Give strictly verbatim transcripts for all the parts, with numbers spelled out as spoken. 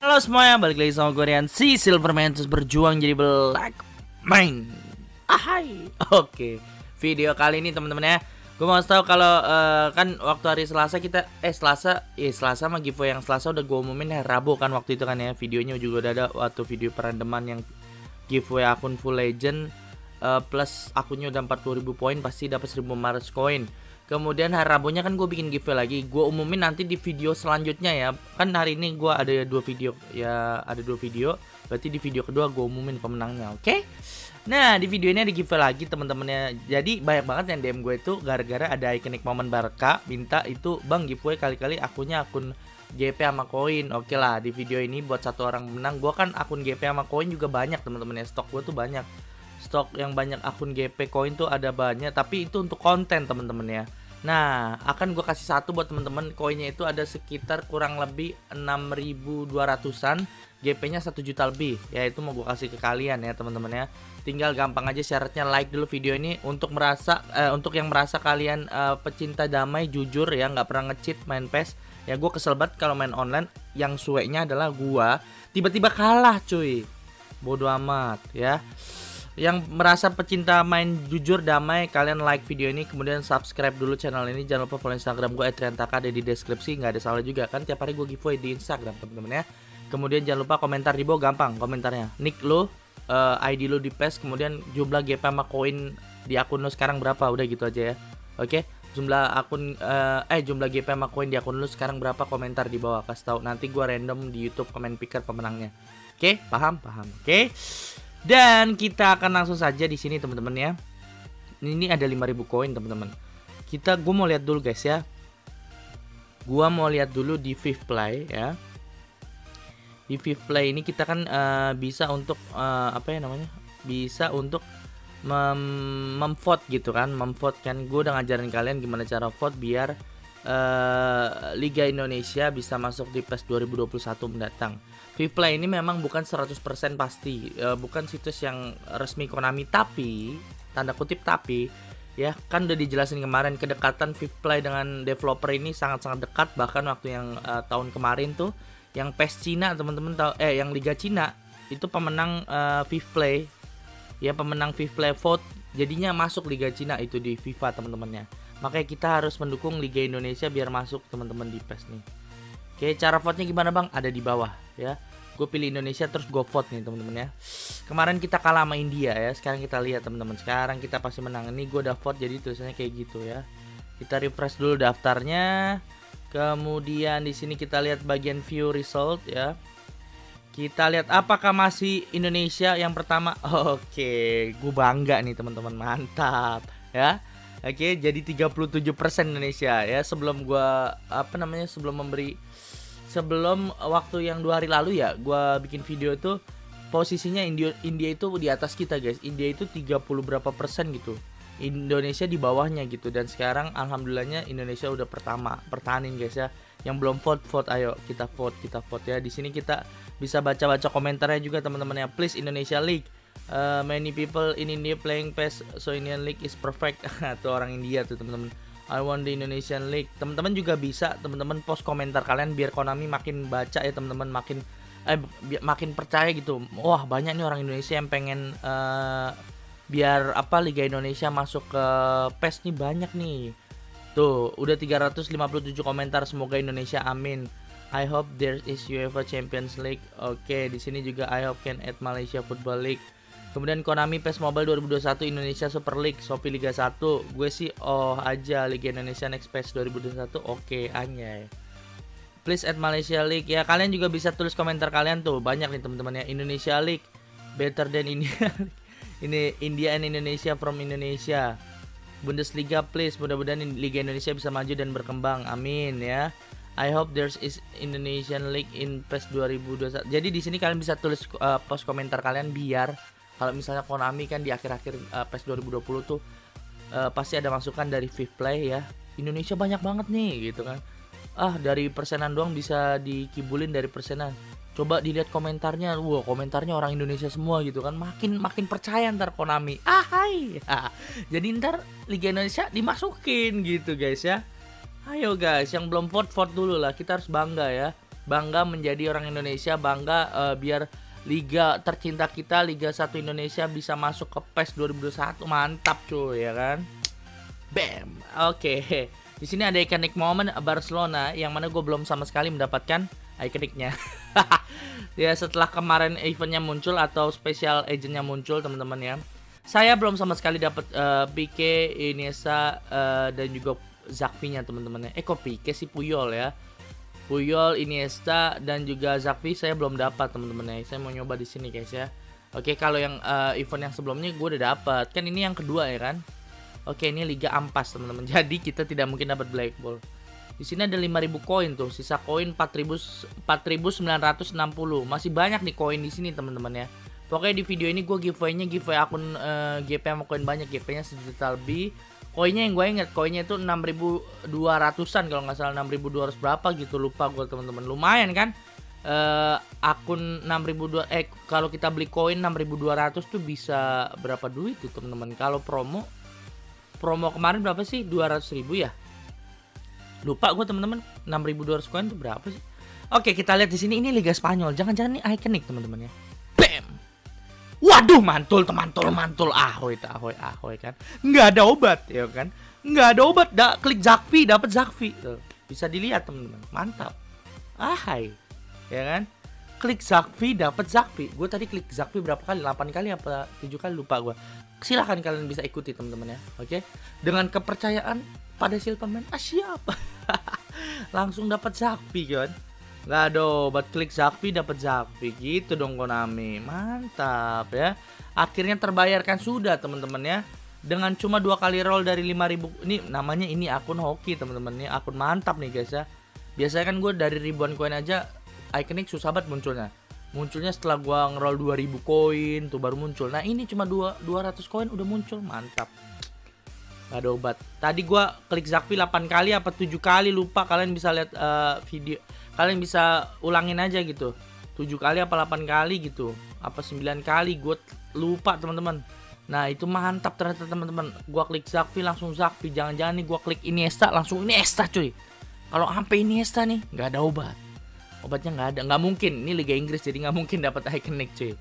Halo semuanya, balik lagi sama gue Rian si Silverman, terus berjuang jadi Black Main. Ahai. Oke, video kali ini teman-teman ya, gue mau tahu kalau uh, kan waktu hari Selasa kita eh Selasa, eh Selasa sama giveaway yang Selasa udah gue umumin hari Rabu kan waktu itu kan ya, videonya juga udah ada waktu video perandeman yang giveaway akun full legend uh, plus akunnya udah empat puluh ribu poin pasti dapat seribu lima ratus koin. Kemudian hari Rabunya kan gue bikin giveaway lagi. Gue umumin nanti di video selanjutnya ya. Kan hari ini gue ada dua video. Ya ada dua video. Berarti di video kedua gue umumin pemenangnya. Oke okay? Nah di video ini ada giveaway lagi teman-temannya. Jadi banyak banget yang D M gue itu gara-gara ada iconic momen Barca. Minta itu bang giveaway kali-kali akunnya akun G P sama koin. Oke okay lah di video ini buat satu orang menang. Gue kan akun G P sama koin juga banyak teman-teman ya. Stok gue tuh banyak. Stok yang banyak akun G P koin tuh ada banyak. Tapi itu untuk konten teman-teman ya. Nah, akan gue kasih satu buat teman-teman. Koinnya itu ada sekitar kurang lebih enam ribu dua ratusan, G P-nya satu juta lebih. Ya, itu mau gue kasih ke kalian ya, teman-teman ya. Tinggal gampang aja syaratnya like dulu video ini untuk merasa eh, untuk yang merasa kalian eh, pecinta damai, jujur ya, nggak pernah nge-cheat main P E S. Ya, gue kesel banget kalau main online yang sueknya adalah gua tiba-tiba kalah, cuy. Bodoh amat ya. Yang merasa pecinta main jujur damai, kalian like video ini, kemudian subscribe dulu channel ini. Jangan lupa follow Instagram gue et riantaka, ada di deskripsi, nggak ada salah juga kan, tiap hari gue giveaway di Instagram teman-teman ya. Kemudian jangan lupa komentar di bawah, gampang komentarnya, nick lo, uh, I D lo di P E S, kemudian jumlah G P sama koin di akun lo sekarang berapa, udah gitu aja ya. Oke, jumlah akun uh, eh jumlah G P sama koin di akun lo sekarang berapa, komentar di bawah, kasih tahu, nanti gue random di YouTube comment picker pemenangnya. Oke, paham paham. Oke. Dan kita akan langsung saja di sini teman-teman ya. Ini ada lima ribu koin teman-teman. Kita gua mau lihat dulu guys ya. Gua mau lihat dulu di Fifth Play ya. Di Fifth Play ini kita kan uh, bisa untuk uh, apa ya namanya? Bisa untuk mem memvote gitu kan, memvote kan. Gua udah ngajarin kalian gimana cara vote biar uh, Liga Indonesia bisa masuk di P E S dua ribu dua puluh satu mendatang. Fifth Play ini memang bukan seratus persen pasti, uh, bukan situs yang resmi Konami, tapi tanda kutip tapi ya kan udah dijelasin kemarin kedekatan Fifth Play dengan developer ini sangat-sangat dekat. Bahkan waktu yang uh, tahun kemarin tuh yang P E S Cina teman-teman tahu, eh yang Liga Cina itu pemenang uh, Fifth Play ya, pemenang Fifth Play vote jadinya masuk Liga Cina itu di FIFA teman-temannya. Makanya kita harus mendukung Liga Indonesia biar masuk teman-teman di P E S nih. Oke, cara vote-nya gimana bang? Ada di bawah ya. Gue pilih Indonesia terus gue vote nih teman-teman ya. Kemarin kita kalah sama India ya. Sekarang kita lihat teman-teman. Sekarang kita pasti menang. Ini gue udah vote jadi tulisannya kayak gitu ya. Kita refresh dulu daftarnya. Kemudian di sini kita lihat bagian view result ya. Kita lihat apakah masih Indonesia yang pertama. Oke, gue bangga nih teman-teman. Mantap ya. Oke, jadi tiga puluh tujuh persen Indonesia ya. Sebelum gue apa namanya? Sebelum memberi Sebelum waktu yang dua hari lalu ya, gue bikin video itu posisinya India, India itu di atas kita guys. India itu tiga puluh berapa persen gitu, Indonesia di bawahnya gitu. Dan sekarang alhamdulillahnya Indonesia udah pertama. Pertahanin guys ya. Yang belum vote vote, ayo kita vote kita vote ya. Di sini kita bisa baca-baca komentarnya juga teman-teman ya. Please Indonesia League. Uh, many people in India playing P E S, so Indian League is perfect. Tuh orang India tuh teman-teman. I want the Indonesian League. Teman-teman juga bisa teman-teman post komentar kalian biar Konami makin baca ya teman-teman, makin eh makin percaya gitu. Wah, banyak nih orang Indonesia yang pengen uh, biar apa Liga Indonesia masuk ke P E S nih, banyak nih. Tuh, udah tiga ratus lima puluh tujuh komentar, semoga Indonesia amin. I hope there is UEFA Champions League. Oke, di sini juga I hope can add Malaysia Football League. Kemudian Konami P E S Mobile dua ribu dua puluh satu Indonesia Super League, Shopee Liga satu. Gue sih oh aja Liga Indonesia Next P E S dua ribu dua puluh satu. Oke, anjay. Please add Malaysia League. Ya, kalian juga bisa tulis komentar kalian tuh. Banyak nih teman-teman ya. Indonesia League better than India. Ini India and Indonesia from Indonesia. Bundesliga please. Mudah-mudahan Liga Indonesia bisa maju dan berkembang. Amin ya. I hope there's is Indonesian League in P E S dua ribu dua puluh satu. Jadi di sini kalian bisa tulis uh, post komentar kalian biar kalau misalnya Konami kan di akhir-akhir uh, P E S dua ribu dua puluh tuh uh, pasti ada masukan dari Fifth Play ya. Indonesia banyak banget nih gitu kan. Ah, dari persenan doang bisa dikibulin dari persenan. Coba dilihat komentarnya. Wah, komentarnya orang Indonesia semua gitu kan. Makin makin percaya ntar Konami. Ah, hai. Jadi ntar Liga Indonesia dimasukin gitu guys ya. Ayo guys, yang belum vote vote dulu lah. Kita harus bangga ya. bangga menjadi orang Indonesia, bangga uh, biar liga tercinta kita Liga satu Indonesia bisa masuk ke PES dua ribu dua puluh satu. Mantap cuy, ya kan. Bam. Oke. Okay. Di sini ada iconic moment Barcelona yang mana gue belum sama sekali mendapatkan iconicnya. Ya, setelah kemarin eventnya muncul atau special agentnya muncul teman-teman ya. Saya belum sama sekali dapat uh, Pique, Iniesta uh, dan juga Xavi-nya teman-teman ya. Eh kok Pique sih, Puyol ya. Puyol, Iniesta dan juga Xavi saya belum dapat teman-teman ya. Saya mau nyoba di sini guys ya. Oke, kalau yang uh, event yang sebelumnya gue udah dapat. Kan ini yang kedua ya kan. Oke, ini Liga Ampas teman-teman. Jadi kita tidak mungkin dapat Black Ball. Di sini ada lima ribu koin tuh, sisa koin empat ribu sembilan ratus enam puluh. Masih banyak nih koin di sini teman-teman ya. Pokoknya di video ini gue giveaway-nya giveaway akun uh, G P sama koin banyak, G P-nya sejuta lebih. Koinnya yang gue inget, koinnya itu enam ribu dua ratusan kalau nggak salah, enam ribu dua ratus berapa gitu, lupa gue teman-teman. Lumayan kan? Uh, akun enam ribu dua ratus eh kalau kita beli koin enam ribu dua ratus tuh bisa berapa duit tuh teman-teman? Kalau promo promo kemarin berapa sih? dua ratus ribu ya? Lupa gue teman-teman. enam ribu dua ratus koin tuh berapa sih? Oke, kita lihat di sini, ini Liga Spanyol. Jangan-jangan ini iconic teman-teman ya. Bam. Waduh, mantul, mantul, mantul, ahoy, ahoy, ahoy kan. Nggak ada obat, ya kan. Nggak ada obat, da, klik Xavi, dapat Xavi. Tuh, bisa dilihat teman-teman, mantap. Ahai, ya kan. Klik Xavi, dapat Xavi. Gue tadi klik Xavi berapa kali? delapan kali apa tujuh kali, lupa gue. Silahkan kalian bisa ikuti teman-teman ya, oke. Dengan kepercayaan pada Silverman, ah siap. Langsung dapat Xavi kan. Nggak ada obat, klik Xavi dapat Xavi gitu dong Konami. Mantap ya. Akhirnya terbayarkan sudah teman-teman ya. Dengan cuma dua kali roll dari lima ribu. Ini namanya ini akun hoki teman-teman. Ini akun mantap nih guys ya. Biasanya kan gue dari ribuan koin aja iconic susah banget munculnya. Munculnya setelah gue ngeroll dua ribu koin tuh baru muncul. Nah ini cuma dua ratus koin udah muncul. Mantap. Gak ada obat. Tadi gue klik Xavi delapan kali apa tujuh kali, lupa. Kalian bisa lihat uh, video. Kalian bisa ulangin aja gitu, tujuh kali apa delapan kali gitu, apa sembilan kali, gue lupa teman-teman. Nah itu mantap ternyata teman-teman. Gue klik Xavi langsung Xavi. Jangan-jangan nih gue klik Iniesta langsung Iniesta cuy. Kalau sampai Iniesta nih nggak ada obat, obatnya nggak ada, nggak mungkin. Ini Liga Inggris jadi nggak mungkin dapat iconic cuy.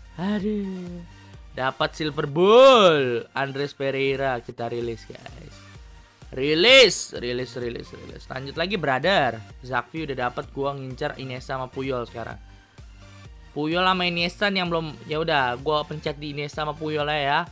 Aduh, dapat silver ball Andres Pereira, kita rilis guys. Rilis, rilis, rilis, rilis. Lanjut lagi brother. Xavi udah dapat, gua ngincer Iniesta sama Puyol sekarang. Puyol sama Iniesta yang belum, ya udah gua pencet di Iniesta sama Puyol ya.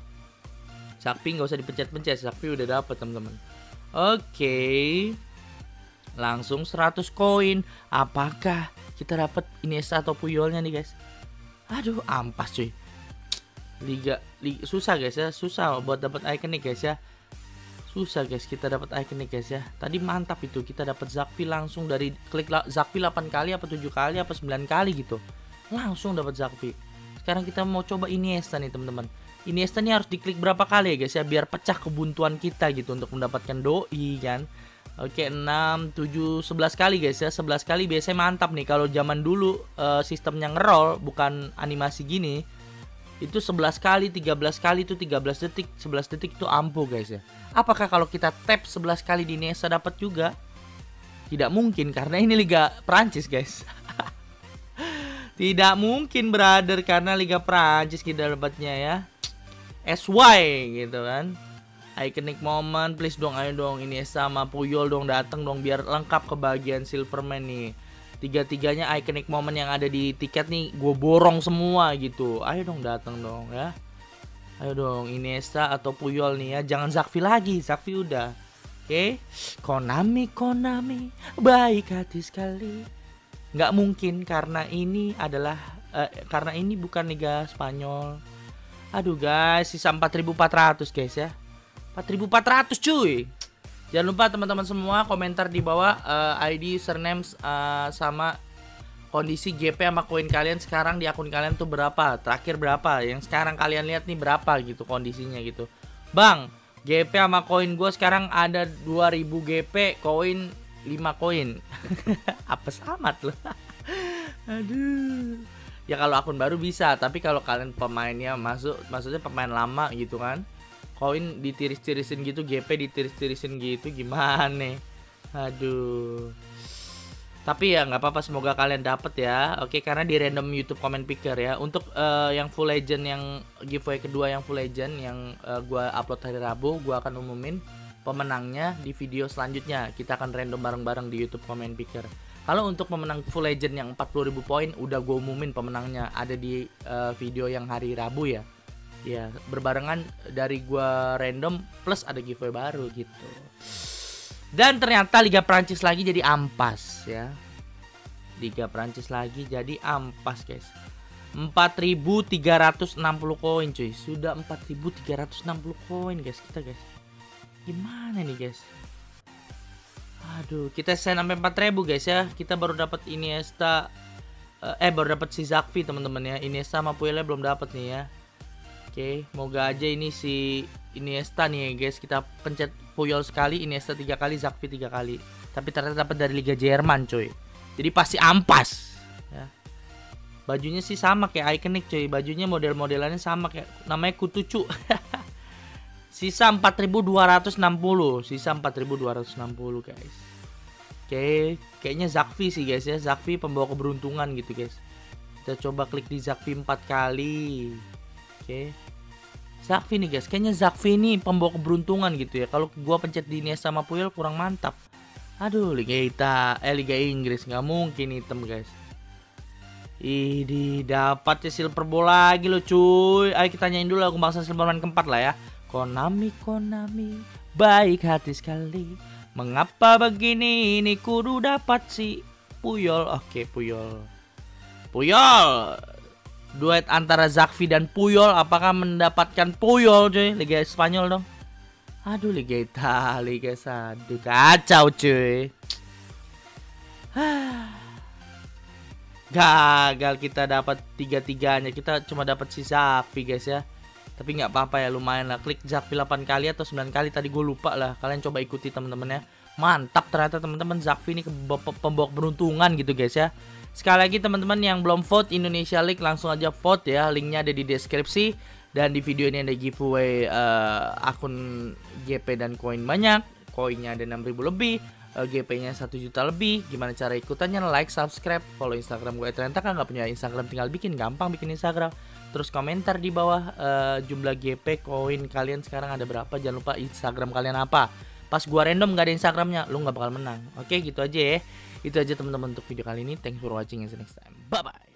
Xavi nggak usah dipencet-pencet, Xavi udah dapat teman-teman. Oke. Okay. Langsung seratus koin. Apakah kita dapat Iniesta atau Puyolnya nih guys? Aduh, ampas cuy. Liga, liga susah guys ya, susah buat dapat iconic guys ya. Susah guys kita dapat iconic guys ya. Tadi mantap itu kita dapat Xavi langsung dari klik Xavi delapan kali apa tujuh kali apa sembilan kali gitu. Langsung dapat Xavi. Sekarang kita mau coba Iniesta nih teman-teman. Iniesta nih harus diklik berapa kali ya guys ya biar pecah kebuntuan kita gitu untuk mendapatkan doi kan. Oke, enam, tujuh, sebelas kali guys ya. sebelas kali biasanya mantap nih. Kalau zaman dulu uh, sistemnya ngeroll bukan animasi gini. Itu sebelas kali, tiga belas kali itu tiga belas detik, sebelas detik itu ampuh guys ya. Apakah kalau kita tap sebelas kali di Iniesta dapat juga? Tidak mungkin karena ini Liga Prancis guys. Tidak mungkin brother karena Liga Prancis kita dapatnya ya. S Y gitu kan. Iconic moment please dong, ayo dong Iniesta sama Puyol dong datang dong biar lengkap kebahagiaan Silverman nih. Tiga-tiganya iconic moment yang ada di tiket nih gue borong semua gitu. Ayo dong datang dong ya. Ayo dong Iniesta atau Puyol nih ya. Jangan Xavi lagi, Xavi udah. Oke okay. Konami, Konami baik hati sekali. Nggak mungkin karena ini adalah uh, karena ini bukan Liga Spanyol. Aduh guys, sisa empat ribu empat ratus guys ya. empat ribu empat ratus cuy. Jangan lupa teman-teman semua komentar di bawah uh, I D, username uh, sama kondisi G P sama koin kalian sekarang di akun kalian tuh berapa, terakhir berapa, yang sekarang kalian lihat nih berapa gitu kondisinya gitu. Bang, G P sama koin gue sekarang ada dua ribu G P, koin lima koin. Apes amat loh. Aduh. Ya kalau akun baru bisa, tapi kalau kalian pemainnya masuk, maksudnya pemain lama gitu kan. Koin ditiris-tirisin gitu, G P ditiris-tirisin gitu, gimana? Aduh. Tapi ya nggak apa-apa, semoga kalian dapet ya. Oke, karena di random YouTube comment picker ya. Untuk uh, yang full legend, yang giveaway kedua yang full legend yang uh, gua upload hari Rabu, gua akan umumin pemenangnya di video selanjutnya. Kita akan random bareng-bareng di YouTube comment picker. Kalau untuk pemenang full legend yang empat puluh ribu poin udah gua umumin pemenangnya, ada di uh, video yang hari Rabu ya. Ya, berbarengan dari gua random plus ada giveaway baru gitu. Dan ternyata Liga Prancis lagi jadi ampas ya. Liga Prancis lagi jadi ampas guys. empat ribu tiga ratus enam puluh koin cuy. Sudah empat ribu tiga ratus enam puluh koin guys kita guys. Gimana nih guys? Aduh, kita send sampai empat ribu guys ya. Kita baru dapat Iniesta eh baru dapat si Zakfi teman-teman ya. Iniesta sama Puyolnya belum dapat nih ya. Oke, moga aja ini si Iniesta nih ya guys. Kita pencet Puyol sekali, Iniesta tiga kali, Zakfi tiga kali. Tapi ternyata dapat dari Liga Jerman coy. Jadi pasti ampas ya. Bajunya sih sama kayak Iconic coy. Bajunya model-modelannya sama kayak namanya Kutucu. Sisa empat ribu dua ratus enam puluh. Sisa empat ribu dua ratus enam puluh guys. Oke, kayaknya Zakfi sih guys ya. Zakfi pembawa keberuntungan gitu guys. Kita coba klik di Zakfi empat kali. Oke. Zakfi nih guys, kayaknya Zakfi ini pembawa keberuntungan gitu ya. Kalau gua pencet di Iniesta sama Puyol kurang mantap. Aduh, Liga Ita, eh Liga Inggris nggak mungkin hitam guys. Ini dapat ya silver ball lagi lo cuy. Ayo kita tanyain dulu aku bangsa Silverman keempat lah ya. Konami, Konami, baik hati sekali. Mengapa begini? Ini kudu dapat si Puyol. Oke, Puyol. Puyol. Duet antara Zakfi dan Puyol, apakah mendapatkan Puyol cuy? Liga Spanyol dong. Aduh, Liga Italia guys. Aduh, kacau cuy. Gagal kita dapat tiga-tiganya. Kita cuma dapat si Zakfi guys ya. Tapi nggak apa-apa ya, lumayan lah. Klik Zakfi delapan kali atau sembilan kali tadi gue lupa lah. Kalian coba ikuti teman-teman ya. Mantap ternyata teman-teman, Zakfi ini pembawa beruntungan gitu guys ya. Sekali lagi teman-teman yang belum vote Indonesia League langsung aja vote ya. Linknya ada di deskripsi. Dan di video ini ada giveaway uh, akun G P dan koin banyak. Koinnya ada enam ribu lebih, uh, G P-nya satu juta lebih. Gimana cara ikutannya? Like, subscribe, follow Instagram gue. Ternyata kan nggak punya Instagram, tinggal bikin, gampang bikin Instagram. Terus komentar di bawah uh, jumlah G P koin kalian sekarang ada berapa. Jangan lupa Instagram kalian apa. Pas gua random gak ada Instagramnya, lu nggak bakal menang. Oke, gitu aja ya. Itu aja teman-teman untuk video kali ini. Thanks for watching and see you next time. Bye bye.